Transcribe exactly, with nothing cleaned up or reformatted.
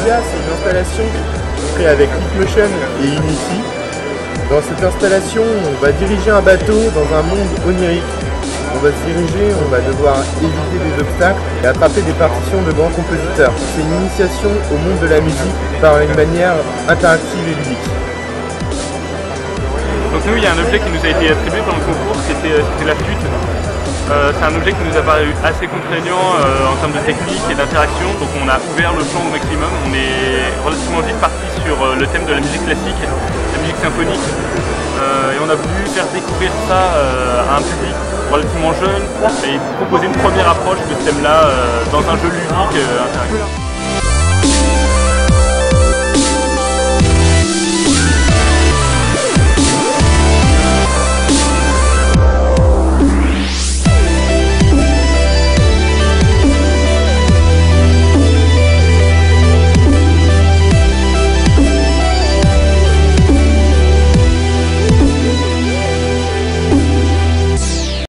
Magia, c'est une installation créée avec Leapmotion et Unity. Dans cette installation, on va diriger un bateau dans un monde onirique. On va se diriger, on va devoir éviter des obstacles et attraper des partitions de grands compositeurs. C'est une initiation au monde de la musique par une manière interactive et ludique. Donc nous, il y a un objet qui nous a été attribué pendant le concours, c'était la flûte. Euh, c'est un objet qui nous a paru assez contraignant euh, en termes de technique et d'interaction, donc on a ouvert le champ au maximum. On est relativement vite parti sur euh, le thème de la musique classique, la musique symphonique, euh, et on a voulu faire découvrir ça euh, à un public relativement jeune et proposer une première approche de ce thème-là euh, dans un jeu ludique euh, interactif.